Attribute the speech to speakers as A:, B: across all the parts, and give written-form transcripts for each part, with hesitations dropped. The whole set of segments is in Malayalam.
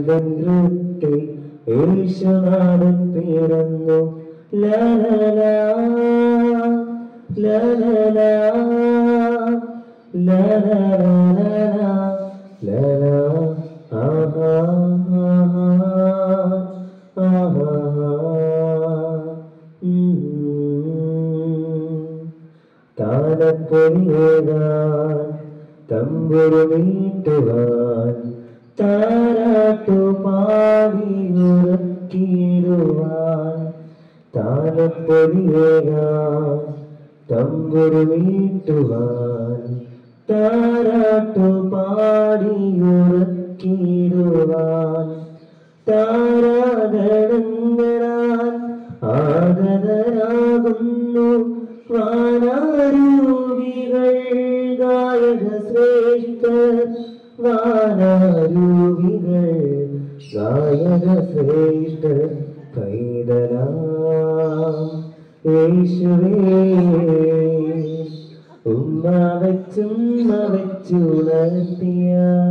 A: തൻ നൃത്തത്തിൽ യേശുനാഥൻ പിറന്നു. ലലലാ ലലലാ ലലലാ ലലാ ആഹാ ആഹാ താലപ്പൊലിയേകാൻ തമ്പുരു മീട്ടുവാൻ താരാട്ടു പാടിയുറക്കിടുവാൻ. താലപ്പൊലിയേകാൻ തമ്പുരു മീട്ടുവാൻ താരാട്ടു പാടിയുറക്കിടുവാൻ. താരാഗണങ്ങളാൽ ആഗതരാകുന്നു വാനാരൂപികൾ ഗായക ശ്രേഷ്ഠർ. വാനാരൂപികൾ ഗായക ശ്രേഷ്ഠർ. പൈതലാം യേശുവേ ഉമ്മ വെച്ചുണർത്തിയ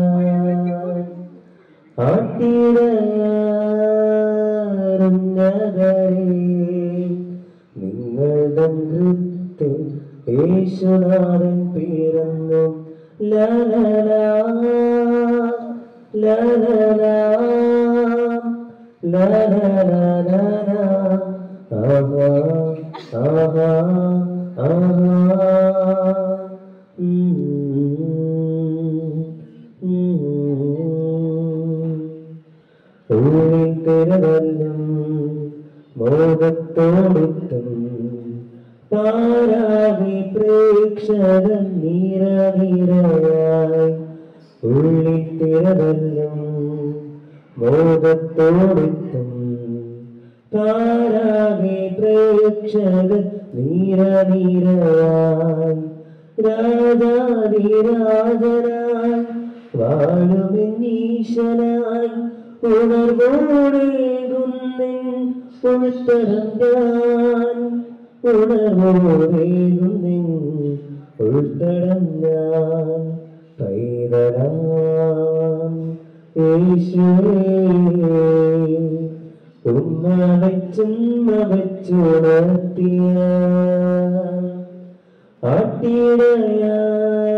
A: ആട്ടിടയാറുന്നവരെ നിങ്ങളുടെ നൃത്തത്തിൽ യേശുനാഥൻ പിറന്നു. ലലലാ ലലലാ ലലലാ ആഹാ ആഹാ ആഹാ തിരവല്ലം മോഹത്തോടുത്തും പാരാവി പ്രേക്ഷകൻ നിരനിരയായി. ഉള്ളിത്തിരവല്ലം മോഹത്തോടുത്തും പാരാവി പ്രേക്ഷകൻ നിരനിരയായി. രാജാതിരാജനായി വാഴുമെന്നീശനായി ഉണർവോടേകുന്നിൻ ഉൾത്തടം ഞാൻ. ഉണർവോടേകുന്നിൻ ഉൾത്തടം ഞാൻ. പൈതലാം യേശുവേ ഉമ്മ വെച്ചുണർത്തിയ ആട്ടിടയാറുന്നവരെ